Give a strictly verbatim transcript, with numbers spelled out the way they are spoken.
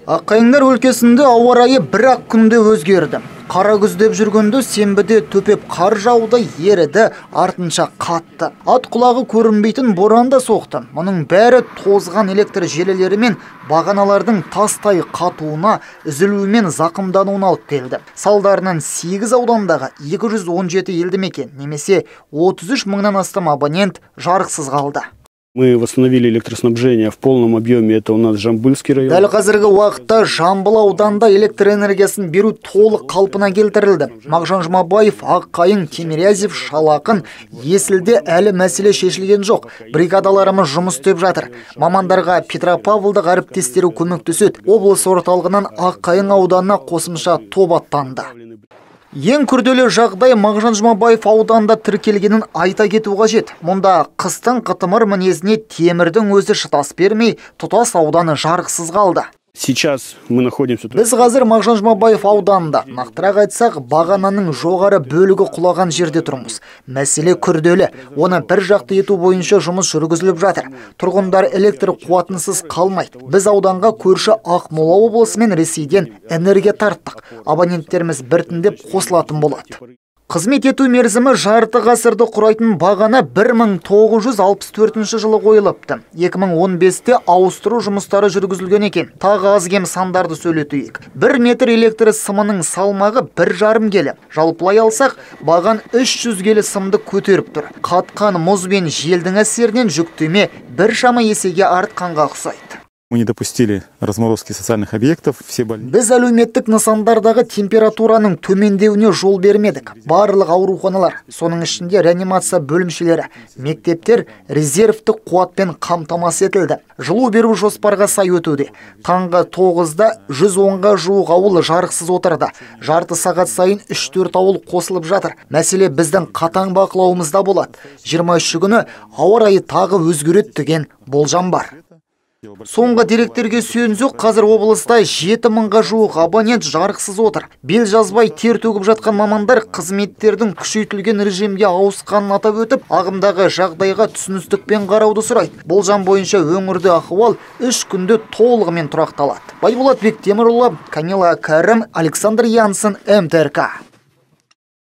Аққайыңдар өлкесінде ауа райы бір-ақ күнде өзгерді. Қара күздеп жүргенде сенбіде төпеп қар жауды, еріді, артынша қатты. Ат құлағы көрінбейтін боран да соқты. Мұның бәрі тозған электр желілері мен бағаналардың тастай қатуына, үзілуімен зақымдануына алып келді. Салдарынан сегіз аудандағы екі жүз он жеті елді мекен немесе отыз үш мыңнан астам абонент жарықсыз қалды. Мы восстановили электроснабжение в полном объеме, это у нас Жамбылский район. Дәл қазіргі уақытта Жамбыл ауданында электр энергиясын беру толық қалпына келтірілді. Мағжан Жұмабаев, Аққайың, Тимирязев, Шалақын, Есілде әлі мәселе шешілген жоқ. Бригадаларымыз жұмыс істеп жатыр. Мамандарға Петропавлдық әріптестері көмектеседі. Облыс орталығынан Аққайың ауданына қосымша топ аттанды. Ең күрделі жағдай Мағжан Жұмабаев ауданында тіркелгенін айта кету қажет. Мұнда қыстың қытымыр мінезіне темірдің өзі шыдас бермей, тұтас ауданы жарықсыз қалды. Сейчас мы находимся... Біз қазір Мағжан Жұмабаев ауданында, нақтырақ айтсақ, бағананың жоғары бөлігі құлаған жерде тұрмыз. Мәселе күрделі, оны бір жақты ету бойынша жұмыс жүргізіліп жатыр. Тұрғындар электр қуатынсыз қалмайды. Біз ауданға көрші Ақмола облысы мен Ресейден энергия тарттық. Абоненттеріміз біртіндеп қосылатын болады. Қызмет ету мерзімі жарты ғасырды құрайтын бағана бір мың тоғыз жүз алпыс төртінші жылы қойылыпты. екі мың он бесте ауыстыру жұмыстары жүргізілген екен. Тағы аз кем сандарды сөйлетейік. бір метр электр сымының салмағы бір жарым келі. Жалпылай алсақ, баған үш жүз келі сымды көтеріп тұр. Қатқан мұз бен желдің әсерінен жүктеме бір шама есеге артқанға ұқсайды. Мы не допустили разморозки социальных объектов, все больницы. Біз әлеуметтік нысандардағы температураның төмендеуіне жол бермедік. Барлық ауруханалар, соның ішінде реанимация бөлімшелері, мектептер резервтік қуатпен қамтамасыз етілді. Жылу беру жоспарға сай өтуде. Таңғы тоғызда жүз онға жуық ауыл жарықсыз отырды. Жарты сағат сайын үш төрт ауыл қосылып жатыр. Мәселе біздің қатаң бақылауымызда болады. жиырма үші күні ауа райы тағы өзгереді деген болжам бар. Соңғы деректерге сүйенсек, қазір облыста жеті мыңға жуық абонент жарықсыз отыр. Бел жазбай тер төгіп жатқан мамандар қызметтердің күшейтілген режимге ауысқанын атап өтіп, ағымдағы жағдайға түсіністікпен қарауды сұрайды. Болжам бойынша өңірде ахуал үш күнде толығымен тұрақталады. Байболат Бектемірұлы, Камила Кәрім, Александр Янсен, эм тэ эр ка.